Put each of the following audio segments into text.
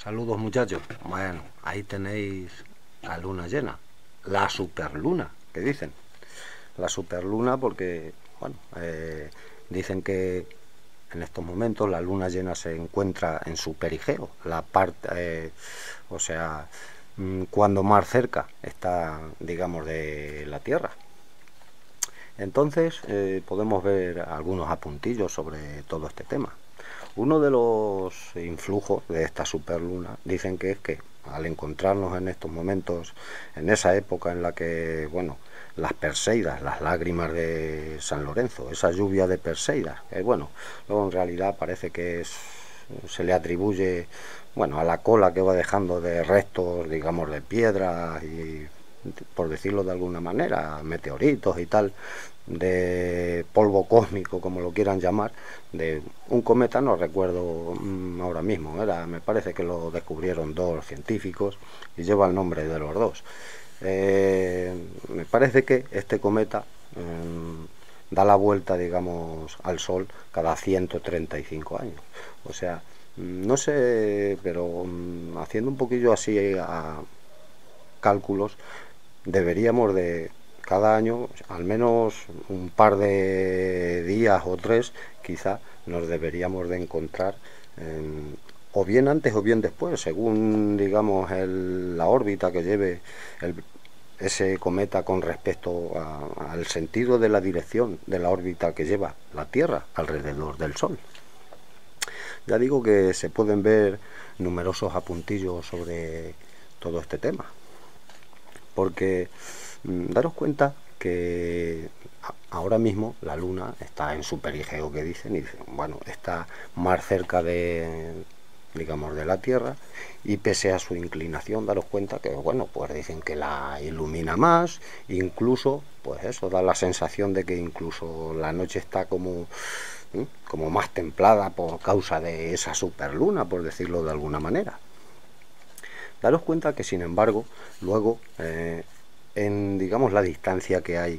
Saludos muchachos. Bueno, ahí tenéis la luna llena, la superluna, que dicen. La superluna porque, bueno, dicen que en estos momentos la luna llena se encuentra en su perigeo, la parte, o sea, cuando más cerca está, digamos, de la Tierra. Entonces podemos ver algunos apuntillos sobre todo este tema. Uno de los influjos de esta superluna dicen que es que al encontrarnos en estos momentos, en esa época en la que, bueno, las Perseidas, las lágrimas de San Lorenzo, esa lluvia de Perseidas, que bueno, luego en realidad parece que se le atribuye, bueno, a la cola que va dejando de restos, digamos, de piedras y, por decirlo de alguna manera, meteoritos y tal, de polvo cósmico, como lo quieran llamar, de un cometa, no recuerdo ahora mismo, me parece que lo descubrieron dos científicos y lleva el nombre de los dos. Me parece que este cometa da la vuelta, digamos, al Sol cada 135 años. O sea, no sé, pero haciendo un poquillo así a cálculos, deberíamos de cada año, al menos un par de días o tres, quizá nos deberíamos de encontrar o bien antes o bien después, según, digamos, la órbita que lleve ese cometa con respecto al sentido de la dirección de la órbita que lleva la Tierra alrededor del Sol. Ya digo que se pueden ver numerosos apuntillos sobre todo este tema, porque daros cuenta que ahora mismo la Luna está en su perigeo, que dicen, y dicen, bueno, está más cerca de, digamos, de la Tierra, y pese a su inclinación, daros cuenta que, bueno, pues dicen que la ilumina más, incluso, pues eso da la sensación de que incluso la noche está como más templada por causa de esa superluna, por decirlo de alguna manera. Daros cuenta que, sin embargo, luego, en, digamos, la distancia que hay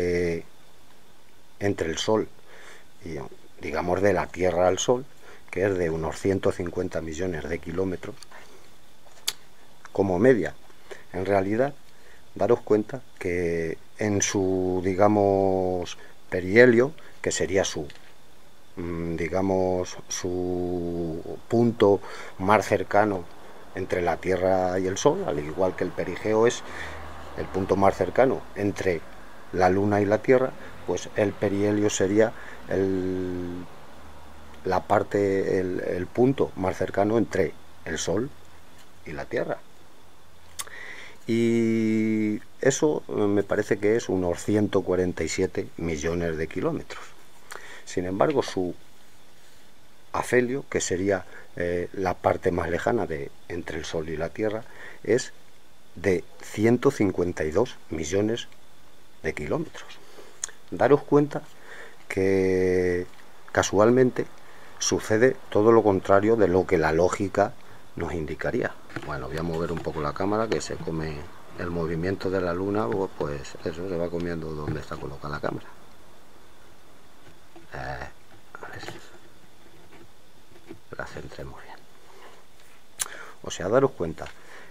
entre el Sol y, digamos, de la Tierra al Sol, que es de unos 150 millones de kilómetros, como media, en realidad, daros cuenta que en su, digamos, perihelio, que sería su, digamos, su punto más cercano entre la Tierra y el Sol, al igual que el perigeo es el punto más cercano entre la Luna y la Tierra, pues el perihelio sería la parte, el punto más cercano entre el Sol y la Tierra. Y eso me parece que es unos 147 millones de kilómetros. Sin embargo, su afelio, que sería la parte más lejana entre el Sol y la Tierra, es de 152 millones de kilómetros. Daros cuenta que casualmente sucede todo lo contrario de lo que la lógica nos indicaría. Bueno, voy a mover un poco la cámara, que se come el movimiento de la Luna, pues eso se va comiendo donde está colocada la cámara. A ver si la centremos bien. O sea, daros cuenta,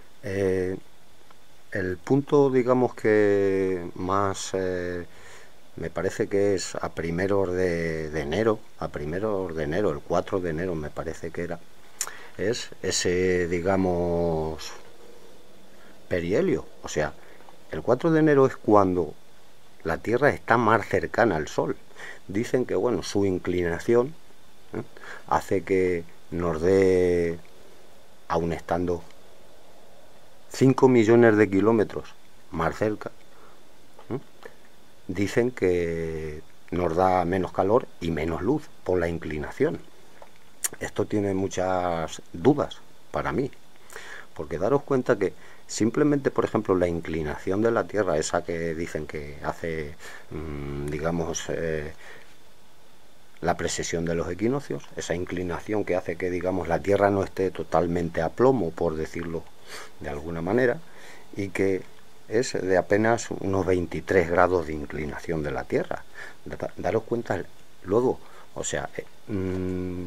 el punto, digamos, que más me parece que es a primeros de enero, el 4 de enero me parece que era, es ese, digamos, perihelio. O sea, el 4 de enero es cuando la Tierra está más cercana al Sol. Dicen que, bueno, su inclinación hace que nos dé, aun estando 5 millones de kilómetros más cerca, dicen que nos da menos calor y menos luz por la inclinación. Esto tiene muchas dudas para mí, porque daros cuenta que simplemente, por ejemplo, la inclinación de la Tierra, esa que dicen que hace, digamos, la precesión de los equinoccios, esa inclinación que hace que, digamos, la Tierra no esté totalmente a plomo, por decirlo de alguna manera, y que es de apenas unos 23 grados de inclinación de la Tierra. Daros cuenta luego, o sea,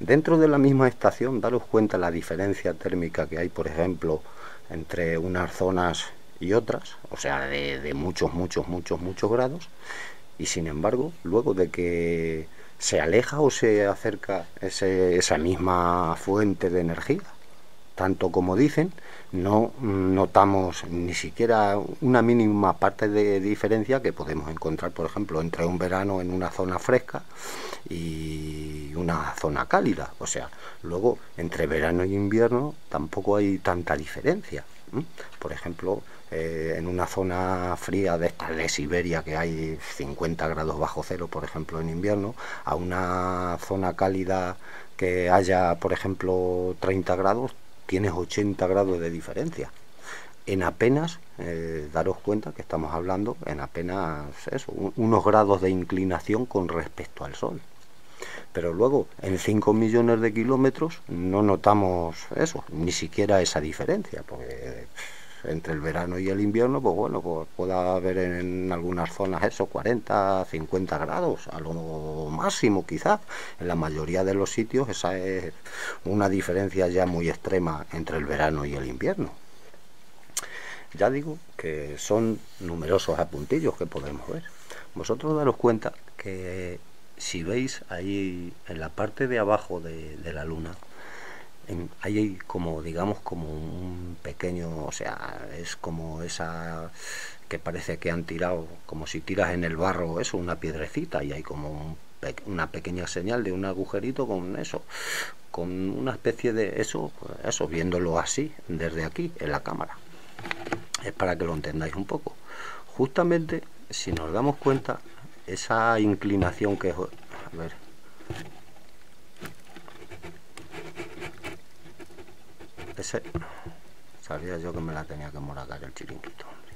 Dentro de la misma estación, daros cuenta la diferencia térmica que hay, por ejemplo, entre unas zonas y otras, o sea, de muchos grados, y sin embargo, luego de que se aleja o se acerca esa misma fuente de energía, tanto como dicen, no notamos ni siquiera una mínima parte de diferencia que podemos encontrar, por ejemplo, entre un verano en una zona fresca y una zona cálida. O sea, luego entre verano y invierno tampoco hay tanta diferencia. Por ejemplo, en una zona fría de Siberia, que hay 50 grados bajo cero, por ejemplo, en invierno, a una zona cálida que haya, por ejemplo, 30 grados, tienes 80 grados de diferencia. En apenas, daros cuenta que estamos hablando en apenas eso, unos grados de inclinación con respecto al Sol. Pero luego, en 5 millones de kilómetros, no notamos eso, ni siquiera esa diferencia, porque entre el verano y el invierno, pues bueno, pues puede haber en algunas zonas eso, 40, 50 grados, a lo máximo quizás. En la mayoría de los sitios esa es una diferencia ya muy extrema entre el verano y el invierno. Ya digo que son numerosos apuntillos que podemos ver. Vosotros daros cuenta que si veis ahí en la parte de abajo de la luna, hay como, digamos, como un pequeño, o sea, es como esa que parece que han tirado, como si tiras en el barro eso, una piedrecita, y hay como una pequeña señal de un agujerito con eso, con una especie de eso, viéndolo así, desde aquí, en la cámara. Es para que lo entendáis un poco. Justamente, si nos damos cuenta, esa inclinación que es, a ver, sabía yo que me la tenía que moracar el chiringuito, hombre.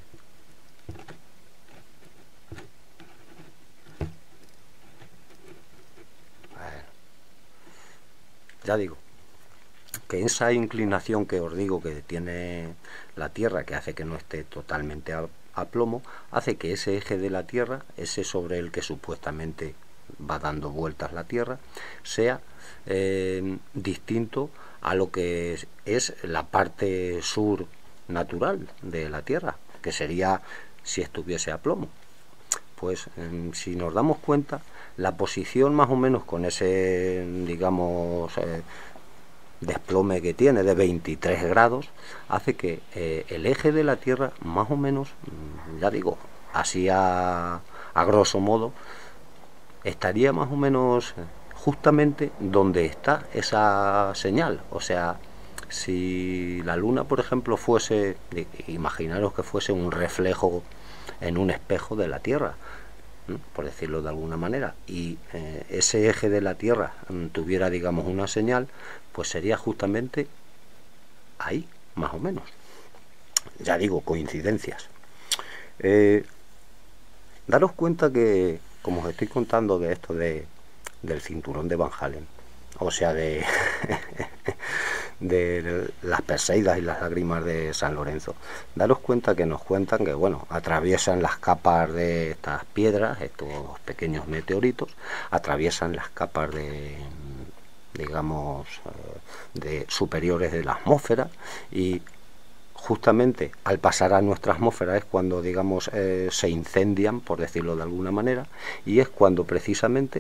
Bueno, ya digo que esa inclinación que os digo que tiene la Tierra, que hace que no esté totalmente a plomo, hace que ese eje de la Tierra, ese sobre el que supuestamente va dando vueltas la Tierra, sea distinto a lo que es la parte sur natural de la Tierra, que sería si estuviese a plomo. Pues si nos damos cuenta, la posición más o menos con ese, digamos, desplome que tiene de 23 grados, hace que el eje de la Tierra más o menos, ya digo, así a grosso modo, estaría más o menos justamente donde está esa señal. O sea, si la luna, por ejemplo, fuese, imaginaros que fuese un reflejo en un espejo de la Tierra, por decirlo de alguna manera, y ese eje de la Tierra tuviera, digamos, una señal, pues sería justamente ahí, más o menos. Ya digo, coincidencias. Daros cuenta que, como os estoy contando de esto del cinturón de Van Halen, o sea, de las Perseidas y las lágrimas de San Lorenzo, daros cuenta que nos cuentan que, bueno, atraviesan las capas de estas piedras, estos pequeños meteoritos, atraviesan las capas de, digamos, de superiores de la atmósfera, y justamente al pasar a nuestra atmósfera es cuando, digamos, se incendian, por decirlo de alguna manera, y es cuando precisamente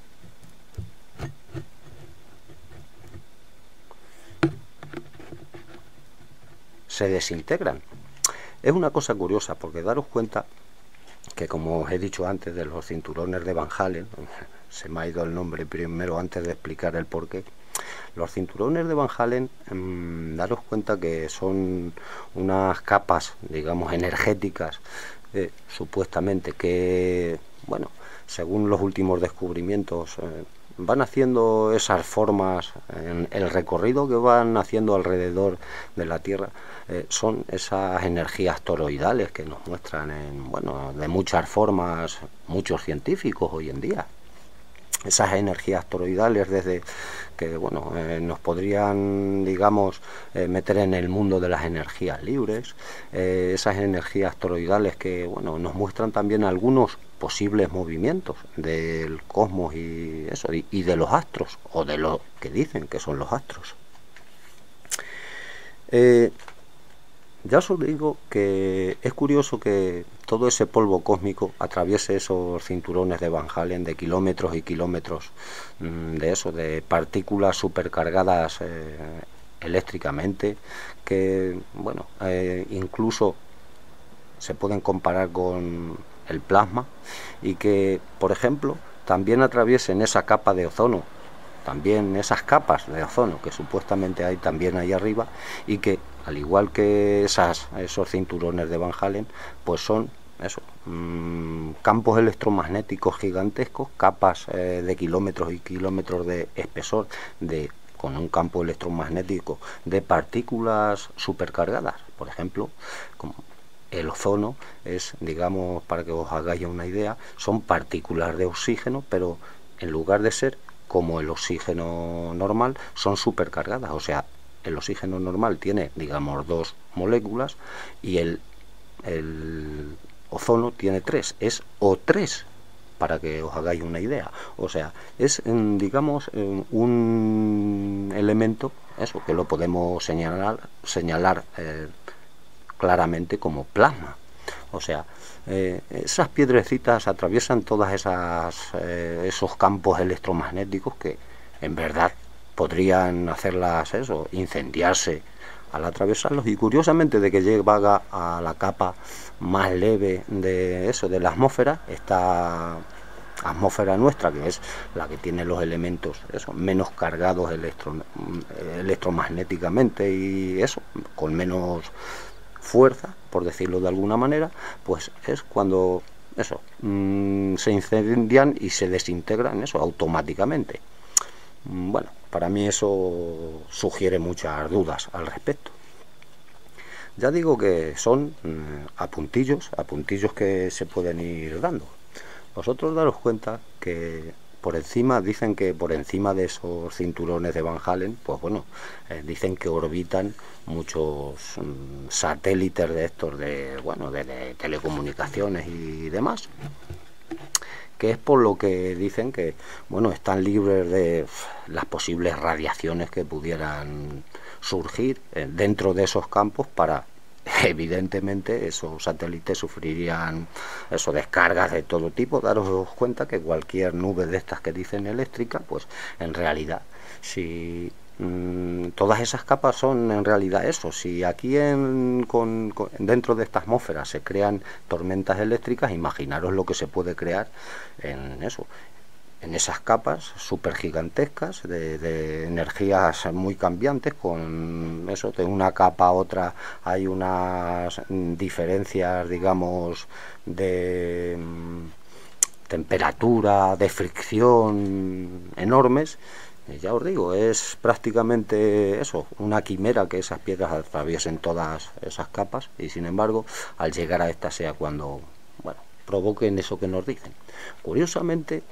se desintegran. Es una cosa curiosa, porque daros cuenta que, como os he dicho antes, de los cinturones de Van Halen, se me ha ido el nombre primero antes de explicar el porqué. Los cinturones de Van Halen, daros cuenta que son unas capas, digamos, energéticas, supuestamente, que, bueno, según los últimos descubrimientos, van haciendo esas formas en el recorrido que van haciendo alrededor de la Tierra. Son esas energías toroidales que nos muestran bueno, de muchas formas muchos científicos hoy en día. Esas energías toroidales, desde que, bueno, nos podrían, digamos, meter en el mundo de las energías libres, esas energías toroidales que, bueno, nos muestran también algunos posibles movimientos del cosmos y eso, y de los astros, o de lo que dicen que son los astros. Ya os digo que es curioso que todo ese polvo cósmico atraviese esos cinturones de Van Allen de kilómetros y kilómetros de eso, de partículas supercargadas eléctricamente, que bueno, incluso se pueden comparar con el plasma, y que, por ejemplo, también atraviesen esa capa de ozono, también esas capas de ozono que supuestamente hay también ahí arriba, y que al igual que esos cinturones de Van Allen, pues son eso, campos electromagnéticos gigantescos, capas de kilómetros y kilómetros de espesor, con un campo electromagnético de partículas supercargadas. Por ejemplo, como el ozono es, digamos, para que os hagáis una idea, son partículas de oxígeno, pero en lugar de ser como el oxígeno normal, son supercargadas. O sea, el oxígeno normal tiene, digamos, 2 moléculas y el ozono tiene 3, es O3, para que os hagáis una idea. O sea, es, digamos, un elemento, eso, que lo podemos señalar claramente como plasma. O sea, esas piedrecitas atraviesan todas esos campos electromagnéticos que en verdad podrían hacerlas eso, incendiarse al atravesarlos, y curiosamente de que llega a la capa más leve de eso, de la atmósfera, esta atmósfera nuestra, que es la que tiene los elementos eso, menos cargados electromagnéticamente y eso, con menos fuerza, por decirlo de alguna manera, pues es cuando eso, se incendian y se desintegran eso automáticamente. Bueno, para mí eso sugiere muchas dudas al respecto. Ya digo que son apuntillos que se pueden ir dando. Vosotros daros cuenta que por encima, dicen que por encima de esos cinturones de Van Allen, pues bueno, dicen que orbitan muchos satélites de estos de telecomunicaciones y demás, que es por lo que dicen que bueno, están libres de las posibles radiaciones que pudieran surgir dentro de esos campos. Para evidentemente esos satélites sufrirían eso, descargas de todo tipo. Daros cuenta que cualquier nube de estas que dicen eléctrica, pues en realidad, si todas esas capas son en realidad eso, si aquí dentro de esta atmósfera se crean tormentas eléctricas, imaginaros lo que se puede crear en eso, en esas capas súper gigantescas de energías muy cambiantes. Con eso, de una capa a otra hay unas diferencias, digamos, de temperatura, de fricción enormes. Ya os digo, es prácticamente eso, una quimera que esas piedras atraviesen todas esas capas, y sin embargo, al llegar a esta sea cuando, bueno, provoquen eso que nos dicen. Curiosamente,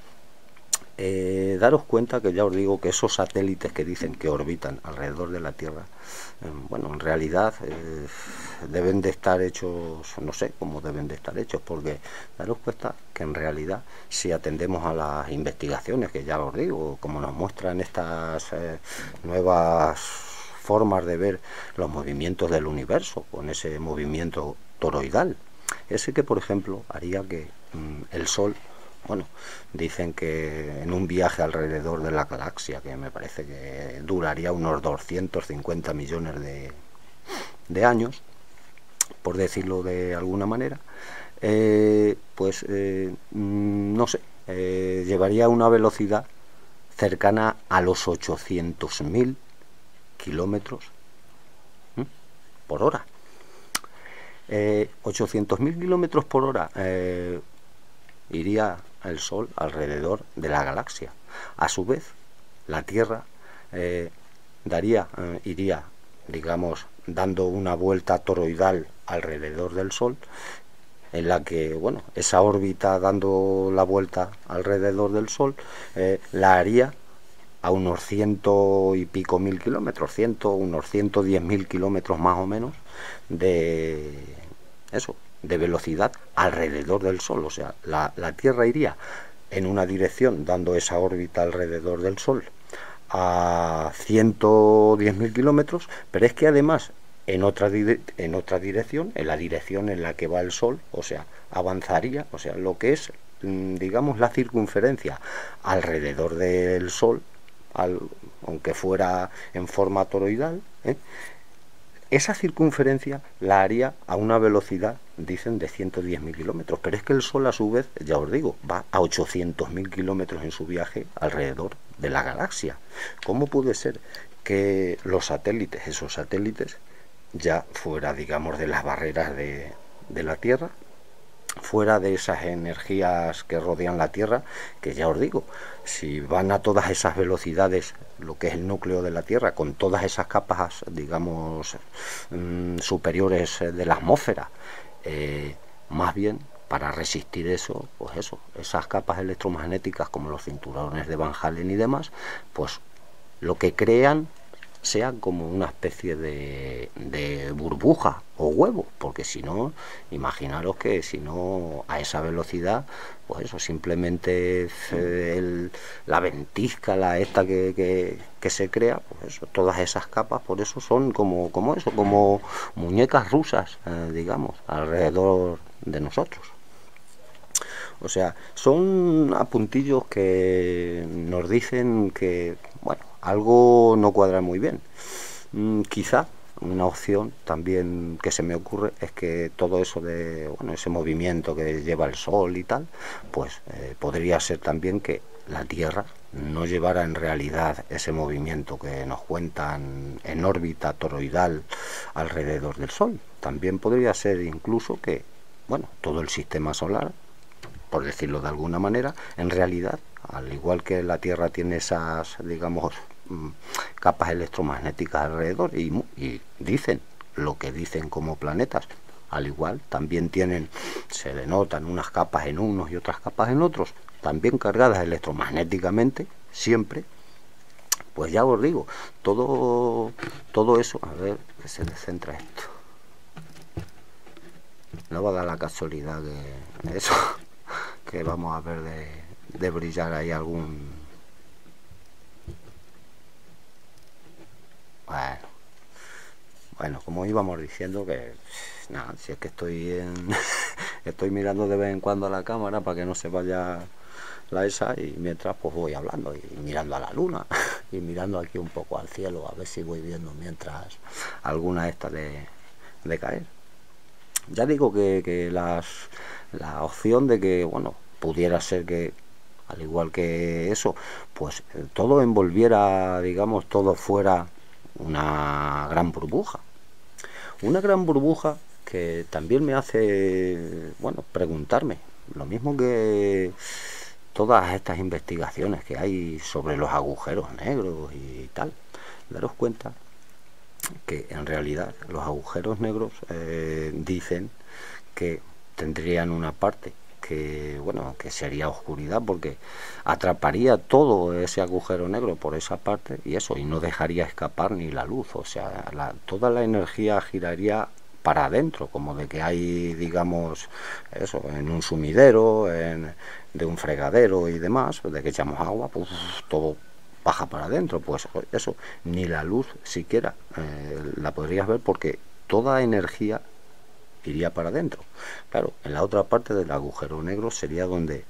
daros cuenta que ya os digo que esos satélites que dicen que orbitan alrededor de la Tierra, bueno, en realidad deben de estar hechos, no sé cómo deben de estar hechos, porque daros cuenta que en realidad, si atendemos a las investigaciones, que ya os digo, como nos muestran estas nuevas formas de ver los movimientos del universo, con ese movimiento toroidal, ese que por ejemplo haría que el Sol, bueno, dicen que en un viaje alrededor de la galaxia, que me parece que duraría unos 250 millones de años, por decirlo de alguna manera, pues no sé, llevaría una velocidad cercana a los 800.000 kilómetros por hora. 800.000 kilómetros por hora iría el Sol alrededor de la galaxia. A su vez, la Tierra iría, digamos, dando una vuelta toroidal alrededor del Sol, en la que, bueno, esa órbita dando la vuelta alrededor del Sol la haría a unos 100 y pico mil kilómetros, unos 110.000 kilómetros más o menos de eso, de velocidad alrededor del Sol. O sea, la Tierra iría en una dirección, dando esa órbita alrededor del Sol a 110.000 kilómetros, pero es que además en otra dirección, en la dirección en la que va el Sol, o sea, avanzaría, o sea, lo que es, digamos, la circunferencia alrededor del Sol, aunque fuera en forma toroidal, esa circunferencia la haría a una velocidad, dicen, de 110.000 kilómetros, pero es que el Sol a su vez, ya os digo, va a 800.000 kilómetros en su viaje alrededor de la galaxia. ¿Cómo puede ser que los satélites, esos satélites, ya fuera, digamos, de las barreras de la Tierra, fuera de esas energías que rodean la Tierra, que ya os digo, si van a todas esas velocidades, lo que es el núcleo de la Tierra, con todas esas capas, digamos, superiores de la atmósfera, más bien para resistir eso, pues eso, esas capas electromagnéticas como los cinturones de Van Allen y demás, pues lo que crean sea como una especie de burbuja o huevo, porque si no, imaginaros que si no a esa velocidad, pues eso simplemente la ventisca, la esta que se crea, pues eso, todas esas capas, por eso son como eso, como muñecas rusas, digamos, alrededor de nosotros. O sea, son apuntillos que nos dicen que, bueno, algo no cuadra muy bien. Quizá una opción también que se me ocurre es que todo eso de, bueno, ese movimiento que lleva el Sol y tal, pues podría ser también que la Tierra no llevara en realidad ese movimiento que nos cuentan en órbita toroidal alrededor del Sol. También podría ser incluso que, bueno, todo el sistema solar, por decirlo de alguna manera, en realidad, al igual que la Tierra tiene esas, digamos, capas electromagnéticas alrededor y dicen lo que dicen como planetas, al igual también tienen, se denotan unas capas en unos y otras capas en otros, también cargadas electromagnéticamente, siempre. Pues ya os digo, todo eso, a ver que se descentra esto. No va a dar la casualidad que eso, que vamos a ver de brillar ahí algún... Bueno, como íbamos diciendo, que nada, si es que estoy mirando de vez en cuando a la cámara para que no se vaya la esa, y mientras pues voy hablando y mirando a la luna y mirando aquí un poco al cielo a ver si voy viendo mientras alguna esta de caer. Ya digo que la opción de que, bueno, pudiera ser que, al igual que eso, pues todo envolviera, digamos, todo fuera una gran burbuja. Una gran burbuja que también me hace, bueno, preguntarme, lo mismo que todas estas investigaciones que hay sobre los agujeros negros y tal. Daros cuenta que en realidad los agujeros negros dicen que tendrían una parte que, bueno, que sería oscuridad, porque atraparía todo ese agujero negro por esa parte y eso, y no dejaría escapar ni la luz. O sea, toda la energía giraría para adentro, como de que hay, digamos, eso, en un sumidero, de un fregadero y demás, de que echamos agua, pues todo baja para adentro. Pues eso, ni la luz siquiera la podrías ver, porque toda energía iría para adentro. Claro, en la otra parte del agujero negro sería donde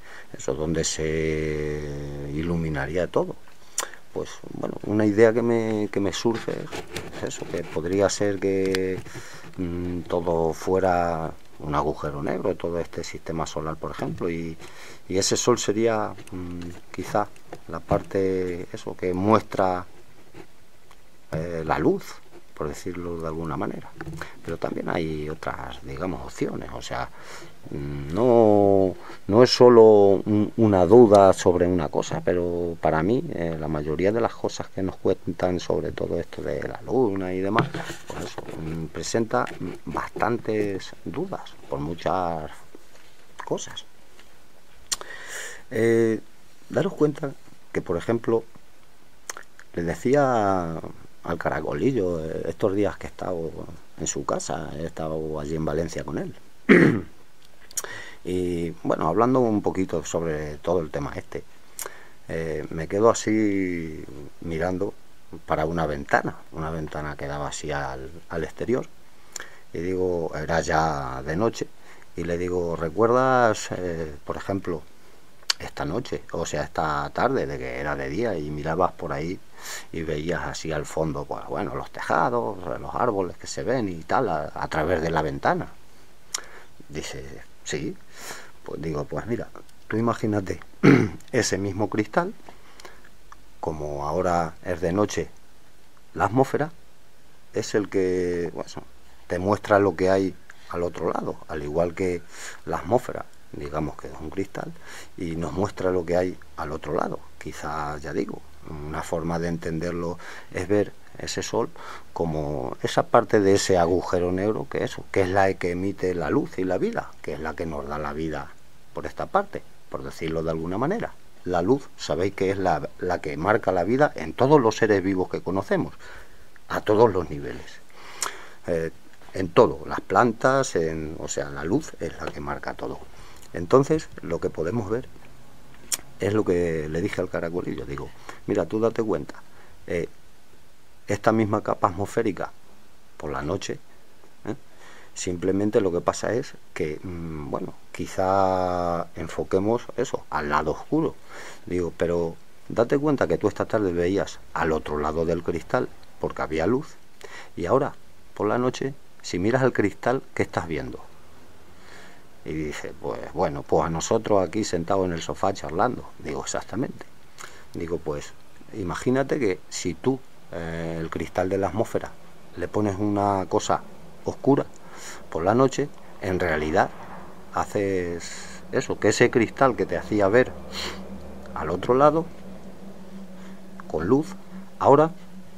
se iluminaría todo. Pues bueno, una idea que me surge es eso, que podría ser que todo fuera un agujero negro, todo este sistema solar, por ejemplo, y ese Sol sería quizá la parte, eso, que muestra la luz, por decirlo de alguna manera. Pero también hay otras, digamos, opciones. O sea, no es solo una duda sobre una cosa, pero para mí la mayoría de las cosas que nos cuentan sobre todo esto de la luna y demás, pues eso, presenta bastantes dudas por muchas cosas. Daros cuenta que, por ejemplo, les decía al Caracolillo estos días que he estado en su casa, he estado allí en Valencia con él, Y bueno, hablando un poquito sobre todo el tema este, me quedo así mirando para una ventana que daba así al exterior, y digo, era ya de noche, y le digo, ¿recuerdas, por ejemplo, esta noche, o sea, esta tarde, de que era de día, y mirabas por ahí y veías así al fondo, pues bueno, los tejados, los árboles que se ven y tal, a través de la ventana? Dice, sí. Pues digo, pues mira, tú imagínate ese mismo cristal, como ahora es de noche, la atmósfera es el que, bueno, te muestra lo que hay al otro lado, al igual que la atmósfera, digamos que es un cristal, y nos muestra lo que hay al otro lado. Quizás, ya digo, una forma de entenderlo es ver ese sol como esa parte de ese agujero negro que es la que emite la luz y la vida, que es la que nos da la vida por esta parte, por decirlo de alguna manera. La luz, sabéis que es la que marca la vida en todos los seres vivos que conocemos, a todos los niveles. En todo, las plantas, o sea, la luz es la que marca todo. Entonces, lo que podemos ver es lo que le dije al caracolillo. Digo, mira, tú date cuenta, esta misma capa atmosférica por la noche, simplemente lo que pasa es que, bueno, quizá enfoquemos eso al lado oscuro. Digo, pero date cuenta que tú esta tarde veías al otro lado del cristal porque había luz, y ahora por la noche, si miras al cristal, ¿qué estás viendo? Y dice, pues bueno, pues a nosotros aquí sentados en el sofá charlando. Digo, exactamente. Digo, pues imagínate que si tú, el cristal de la atmósfera, le pones una cosa oscura por la noche, en realidad haces eso, que ese cristal que te hacía ver al otro lado con luz, ahora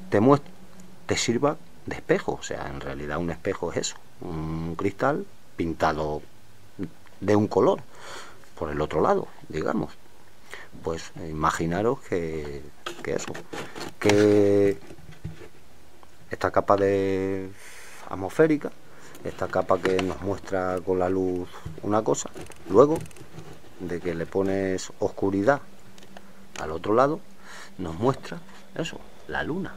te sirva de espejo. O sea, en realidad un espejo es eso, un cristal pintado de un color por el otro lado, digamos. Pues imaginaros que eso, que esta capa de atmosférica, esta capa que nos muestra con la luz una cosa, luego de que le pones oscuridad al otro lado, nos muestra eso, la luna.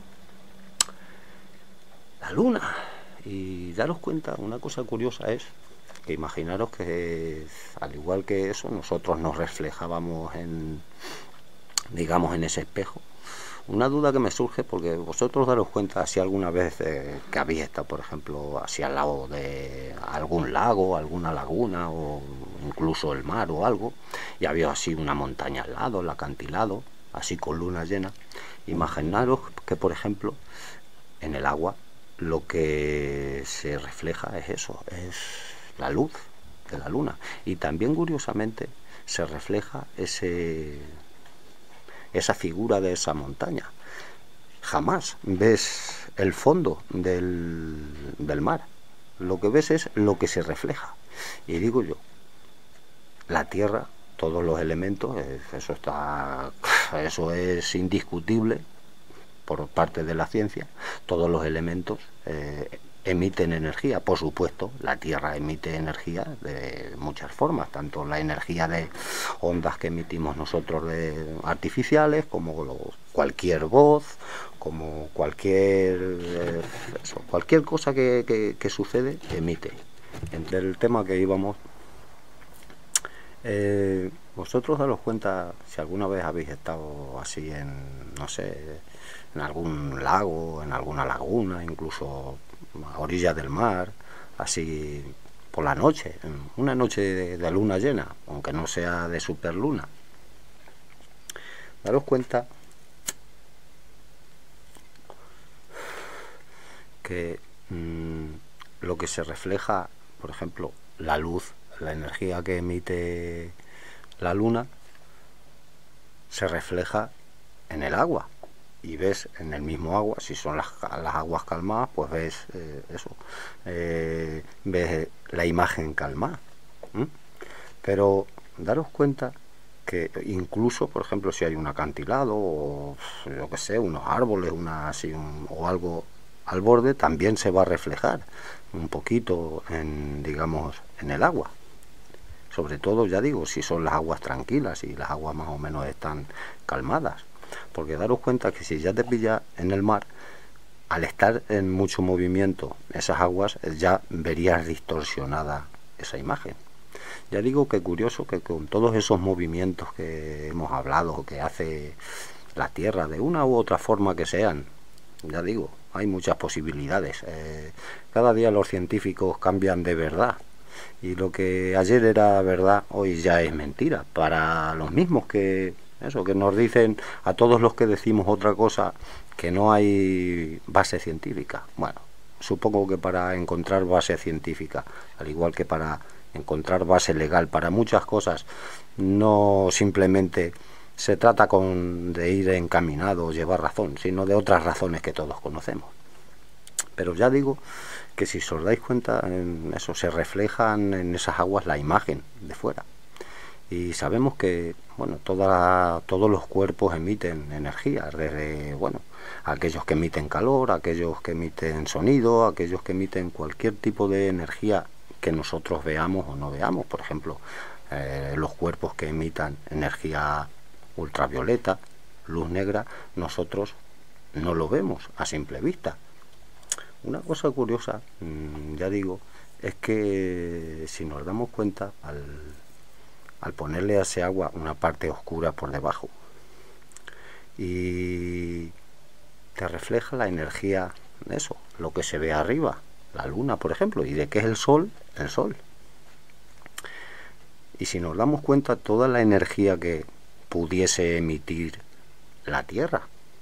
La luna. Y daros cuenta, una cosa curiosa es que imaginaros que, al igual que eso, nosotros nos reflejábamos en, digamos, en ese espejo. Una duda que me surge, porque vosotros daros cuenta si alguna vez que habéis estado, por ejemplo, así al lado de algún lago, alguna laguna, o incluso el mar o algo, y había así una montaña al lado, el acantilado, así con luna llena. Imaginaros que, por ejemplo, en el agua lo que se refleja es eso, es la luz de la luna, y también curiosamente se refleja esa figura de esa montaña. Jamás ves el fondo del mar, lo que ves es lo que se refleja. Y digo yo, la tierra, todos los elementos, eso es indiscutible por parte de la ciencia, todos los elementos emiten energía. Por supuesto, la Tierra emite energía de muchas formas, tanto la energía de ondas que emitimos nosotros de artificiales, como cualquier voz, como cualquier cosa que sucede, emite. Entre el tema que íbamos, vosotros daros cuenta si alguna vez habéis estado así en, no sé, en algún lago, en alguna laguna, incluso a orillas del mar, así por la noche, una noche de luna llena, aunque no sea de superluna. Daros cuenta que lo que se refleja, por ejemplo, la luz, la energía que emite la luna, se refleja en el agua. Y ves en el mismo agua, si son las aguas calmadas, pues ves ves la imagen calmada. Pero daros cuenta que incluso, por ejemplo, si hay un acantilado o yo que sé, unos árboles, o algo al borde también se va a reflejar un poquito en, digamos, en el agua. Sobre todo, ya digo, si son las aguas tranquilas y las aguas más o menos están calmadas. Porque daros cuenta que si ya te pilla en el mar, al estar en mucho movimiento esas aguas, ya verías distorsionada esa imagen. Ya digo que curioso que con todos esos movimientos que hemos hablado, que hace la Tierra, de una u otra forma que sean, ya digo, hay muchas posibilidades. Cada día los científicos cambian de verdad. Y lo que ayer era verdad, hoy ya es mentira. Para los mismos que nos dicen, a todos los que decimos otra cosa, que no hay base científica. Bueno, supongo que para encontrar base científica, al igual que para encontrar base legal, para muchas cosas, no simplemente se trata de ir encaminado o llevar razón, sino de otras razones que todos conocemos. Pero ya digo que si os dais cuenta, en eso se reflejan en esas aguas la imagen de fuera. Y sabemos que, bueno, todos los cuerpos emiten energía, desde, bueno, aquellos que emiten calor, aquellos que emiten sonido, aquellos que emiten cualquier tipo de energía que nosotros veamos o no veamos. Por ejemplo, los cuerpos que emitan energía ultravioleta, luz negra, nosotros no lo vemos a simple vista. Una cosa curiosa, ya digo, es que si nos damos cuenta, al ponerle a ese agua una parte oscura por debajo, y te refleja la energía, eso, lo que se ve arriba, la luna, por ejemplo, y de qué es el sol. Y si nos damos cuenta, toda la energía que pudiese emitir la Tierra,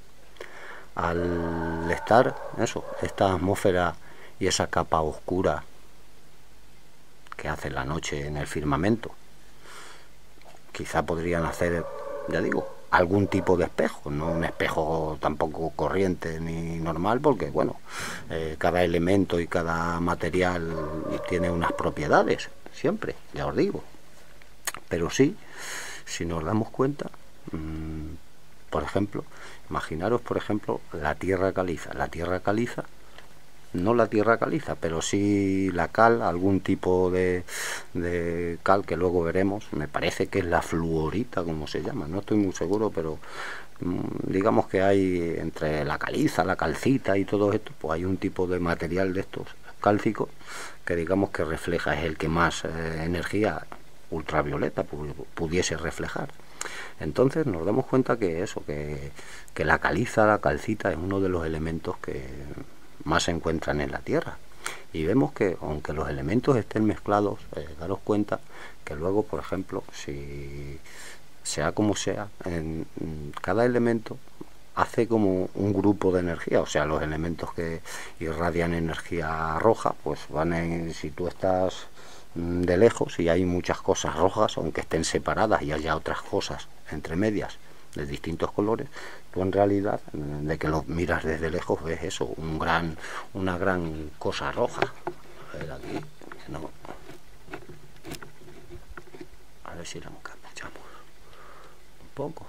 al estar, esta atmósfera y esa capa oscura que hace la noche en el firmamento, quizá podrían hacer, ya digo, algún tipo de espejo, no un espejo tampoco corriente ni normal, porque bueno, cada elemento y cada material tiene unas propiedades, siempre, ya os digo. Pero sí, si nos damos cuenta, por ejemplo, imaginaros, por ejemplo, la tierra caliza. La tierra caliza, no la tierra caliza, pero sí la cal, algún tipo de cal que luego veremos. Me parece que es la fluorita, como se llama, no estoy muy seguro, pero digamos que hay entre la caliza, la calcita y todo esto, pues hay un tipo de material de estos cálcicos que digamos que refleja, es el que más energía ultravioleta pudiese reflejar. Entonces nos damos cuenta que que la caliza, la calcita, es uno de los elementos que más se encuentran en la Tierra. Y vemos que aunque los elementos estén mezclados, daros cuenta que luego, por ejemplo, si sea como sea, en cada elemento hace como un grupo de energía. O sea, los elementos que irradian energía roja, pues si tú estás de lejos y hay muchas cosas rojas, aunque estén separadas y haya otras cosas entre medias de distintos colores, tú en realidad, de que lo miras desde lejos, ves eso, una gran cosa roja. A ver aquí, no. A ver si la encapuchamos un poco.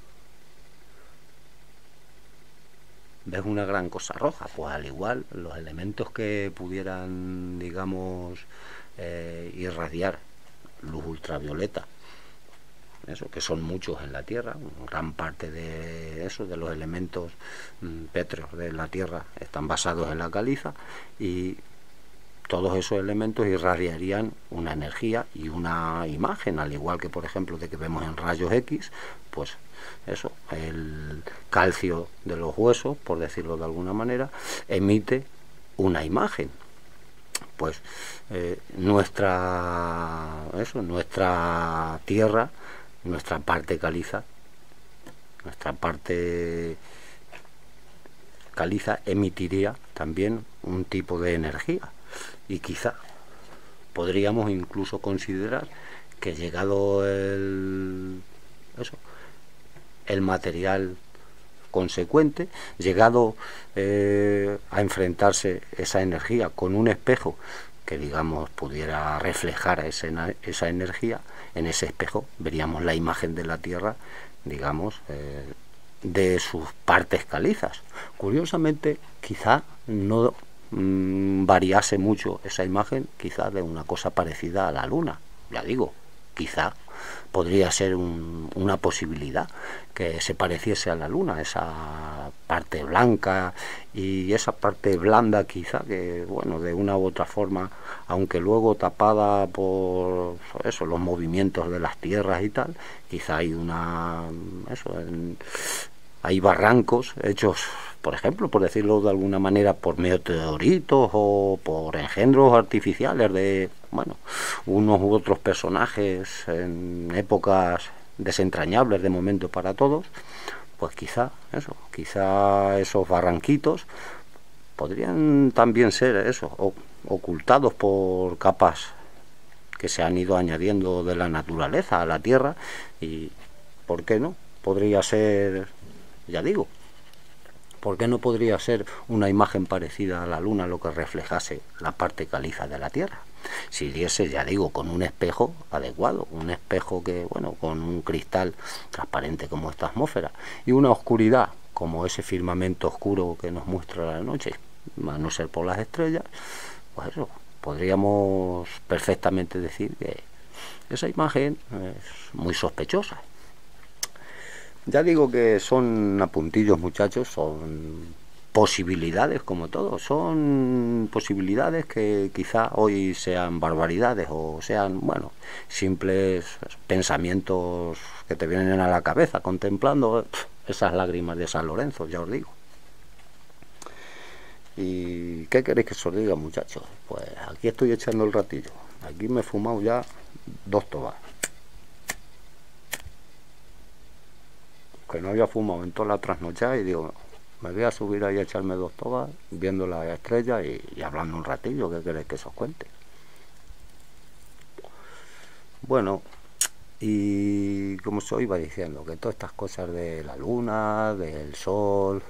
¿Ves una gran cosa roja? Pues al igual, los elementos que pudieran, digamos, irradiar luz ultravioleta, que son muchos en la Tierra, gran parte de los elementos pétreos de la Tierra están basados en la caliza, y todos esos elementos irradiarían una energía y una imagen, al igual que, por ejemplo, de que vemos en rayos X, pues el calcio de los huesos, por decirlo de alguna manera, emite una imagen. Pues nuestra Tierra, nuestra parte caliza, emitiría también un tipo de energía, y quizá podríamos incluso considerar que, llegado el material consecuente, llegado a enfrentarse esa energía con un espejo que, digamos, pudiera reflejar esa energía, en ese espejo veríamos la imagen de la Tierra, digamos, de sus partes calizas. Curiosamente, quizá no variase mucho esa imagen, quizá de una cosa parecida a la luna. Ya digo, quizá podría ser una posibilidad que se pareciese a la luna, esa parte blanca y esa parte blanda, quizá, que bueno, de una u otra forma, aunque luego tapada por eso, los movimientos de las tierras y tal, quizá hay hay barrancos hechos, por ejemplo, por decirlo de alguna manera, por meteoritos o por engendros artificiales de, bueno, unos u otros personajes en épocas desentrañables de momento para todos. Pues quizá esos barranquitos podrían también ser ocultados por capas que se han ido añadiendo de la naturaleza a la Tierra, y ¿por qué no? Podría ser, ya digo, ¿por qué no podría ser una imagen parecida a la luna lo que reflejase la parte caliza de la Tierra? Si diese, ya digo, con un espejo adecuado, un espejo que, bueno, con un cristal transparente como esta atmósfera y una oscuridad como ese firmamento oscuro que nos muestra la noche, a no ser por las estrellas, pues eso, podríamos perfectamente decir que esa imagen es muy sospechosa. Ya digo que son apuntillos, muchachos, son posibilidades como todo, son posibilidades que quizá hoy sean barbaridades o sean, bueno, simples pensamientos que te vienen a la cabeza contemplando esas lágrimas de San Lorenzo, ya os digo. ¿Y qué queréis que os diga, muchachos? Pues aquí estoy echando el ratillo, aquí me he fumado ya 2 tobas. Que no había fumado en toda la trasnochada, y digo, me voy a subir ahí a echarme 2 tobas viendo las estrellas y hablando un ratillo. ¿Qué queréis que os cuente? Bueno, y como os iba diciendo, que todas estas cosas de la luna, del sol,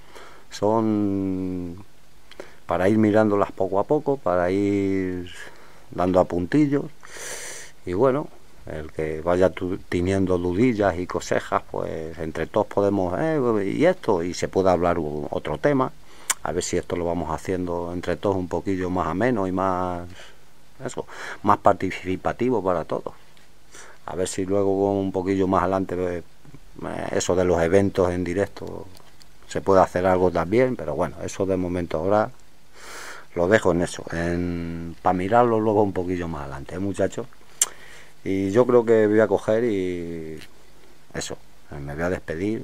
son para ir mirándolas poco a poco, para ir dando apuntillos, y bueno, el que vaya teniendo dudillas y cosejas, pues entre todos podemos, y esto, y se puede hablar otro tema, a ver si esto lo vamos haciendo entre todos un poquillo más ameno y más, más participativo para todos. A ver si luego un poquillo más adelante, eso de los eventos en directo, se puede hacer algo también, pero bueno, eso de momento ahora lo dejo en eso, para mirarlo luego un poquillo más adelante, muchachos. Y yo creo que voy a coger y eso, me voy a despedir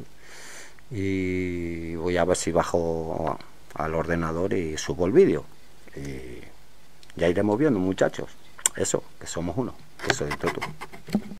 y voy a ver si bajo al ordenador y subo el vídeo. Y ya iremos viendo, muchachos. Eso, que somos uno. Eso es todo.